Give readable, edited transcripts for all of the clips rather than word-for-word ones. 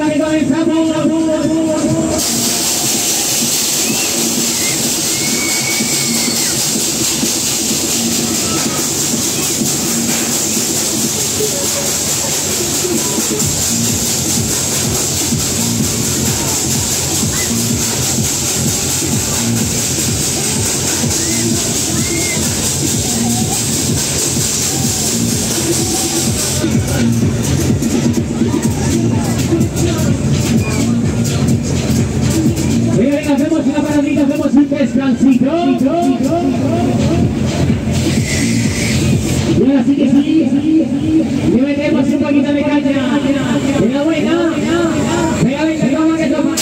venga, que comenzamos. Venga, hacemos una paradita, hacemos un descansito. Y ahora sí que sí, le metemos un poquito de caña. Venga, buena. Venga, toma, que toma.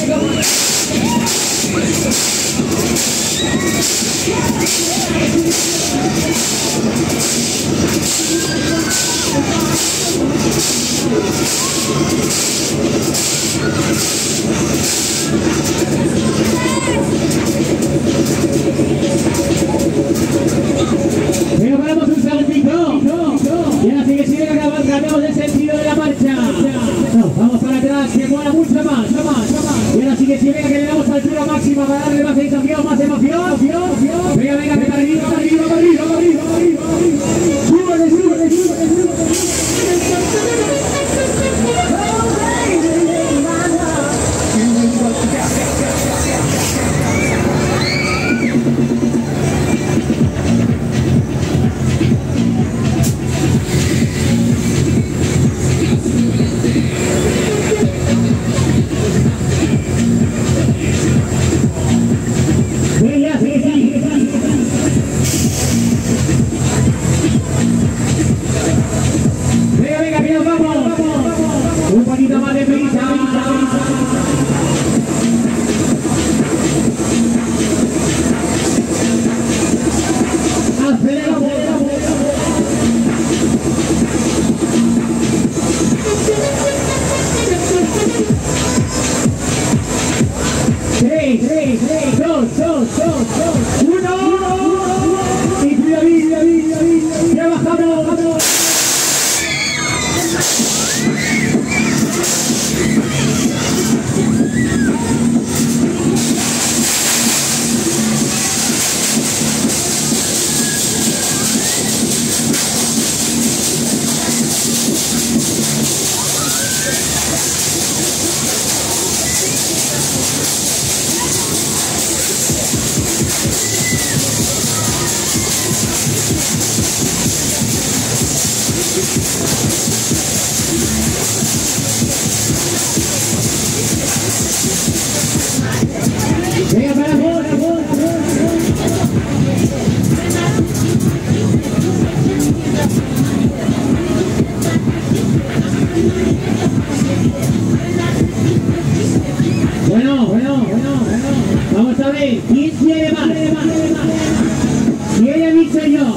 Pero paramos un segundito. Y ahora sí que sigue que cambiamos el sentido de la marcha. Vamos para atrás, que mola mucho más. Y ahora sí que sigue que le damos altura máxima para darle más sensación, más emoción. Venga, que para arriba. Súbele. Venga, que nos vamos. Un poquito más de prisa. Aceleramos. Tres, dos, uno. Y cuidadito. Ya bajamos. Venga, para vos. Bueno. Vamos a ver, ¿quién quiere más? Si ella dice yo.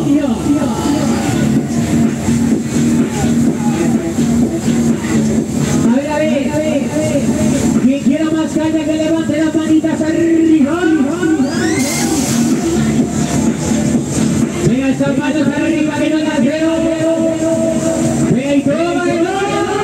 A ver. Quien quiera más caña que levante las manitas arriba. Venga, esas manos arriba que no las veo. Venga y toma, que no.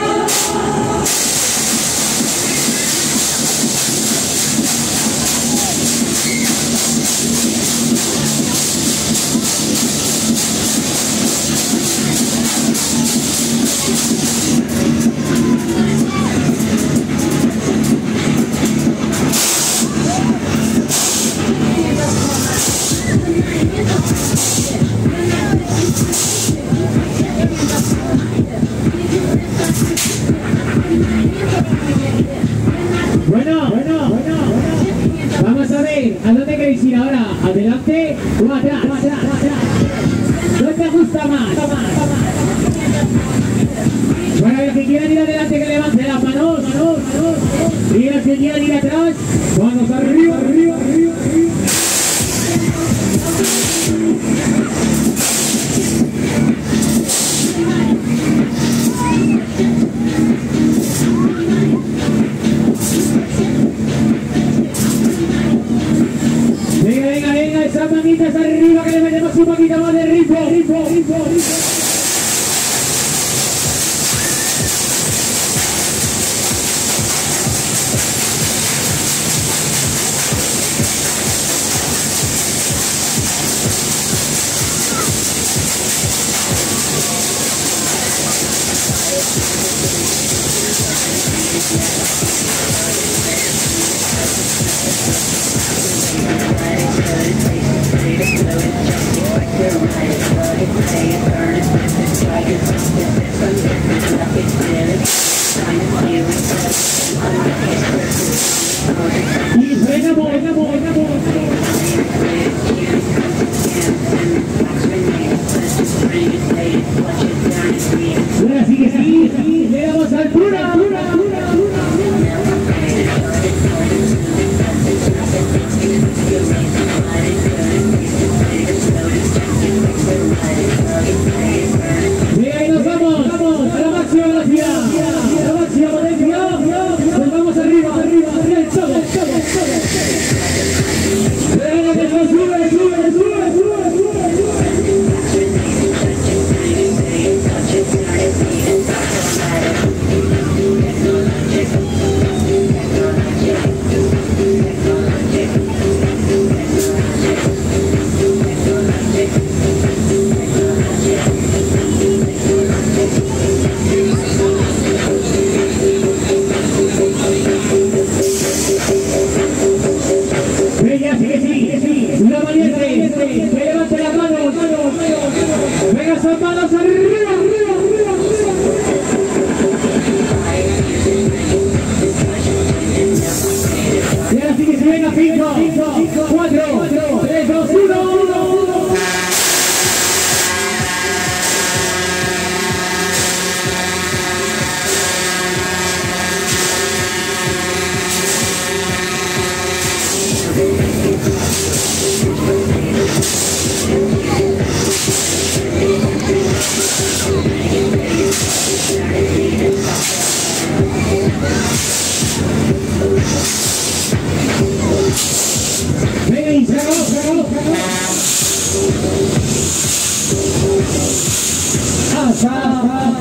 Bueno. Vamos a ver, ¿a dónde queréis ir ahora? ¿Adelante o atrás? ¿Dónde te gusta más? Bueno, el que quiera ir adelante que levante las manos. Y el que quiera ir atrás, vamos arriba. Venga, esas manitas arriba que le metemos un poquito más de ritmo. Y ahí nos vamos a la máxima velocidad, a la máxima potencia. Nos vamos arriba, el todo. Venga, que se sube. Venga, sí, una valiente, que levante las manos, venga, son manos arriba.